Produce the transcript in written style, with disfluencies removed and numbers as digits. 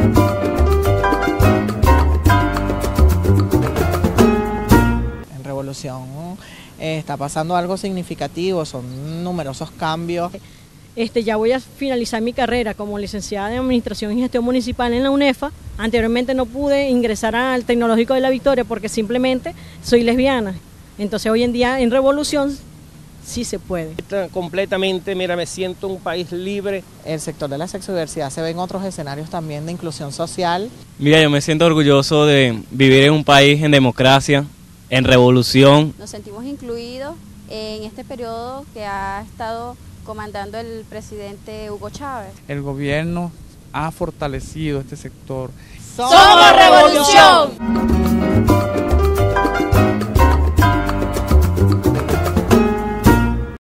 En Revolución está pasando algo significativo, son numerosos cambios. Ya voy a finalizar mi carrera como licenciada en Administración y Gestión Municipal en la UNEFA. Anteriormente no pude ingresar al Tecnológico de La Victoria porque simplemente soy lesbiana. Entonces hoy en día en Revolución sí se puede. Completamente, mira, me siento un país libre. El sector de la sexodiversidad se ve en otros escenarios también de inclusión social. Mira, yo me siento orgulloso de vivir en un país en democracia, en revolución. Nos sentimos incluidos en este periodo que ha estado comandando el presidente Hugo Chávez. El gobierno ha fortalecido este sector. ¡Somos Revolución!